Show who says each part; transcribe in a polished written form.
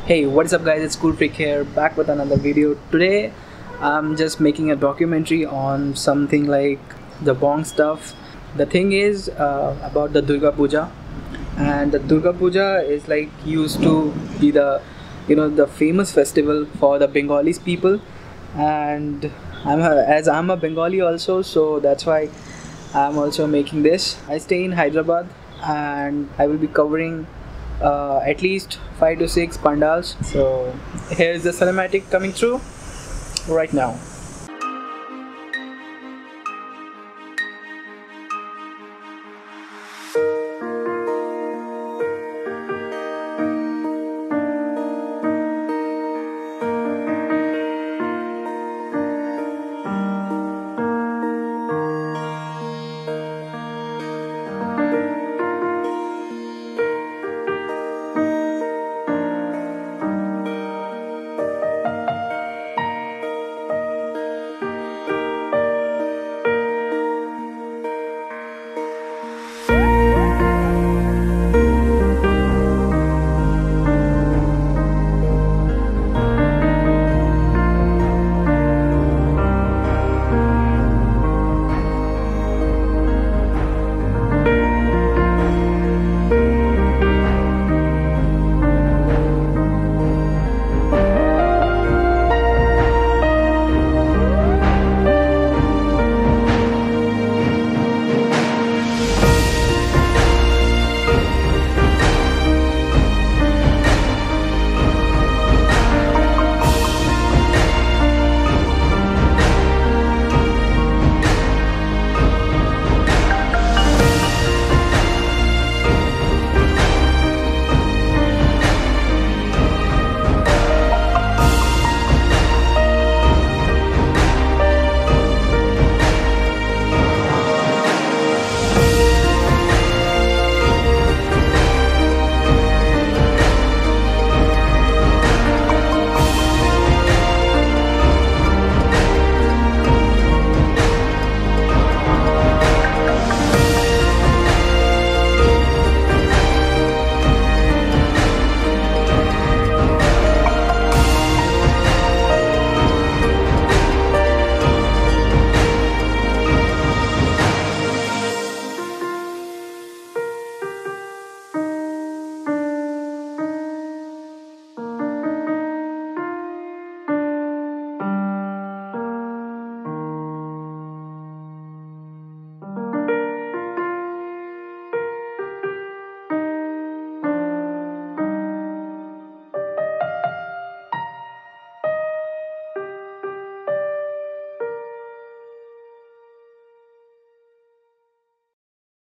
Speaker 1: Hey, what is up guys, it's Cool Freak here, back with another video. Today I'm just making a documentary on something like the bong stuff. The thing is about the Durga Puja, and the Durga Puja is like used to be the famous festival for the Bengalis people, and as I'm a Bengali also, so that's why I'm also making this. I stay in Hyderabad and I will be covering at least 5 to 6 pandals. So here's the cinematic coming through right now.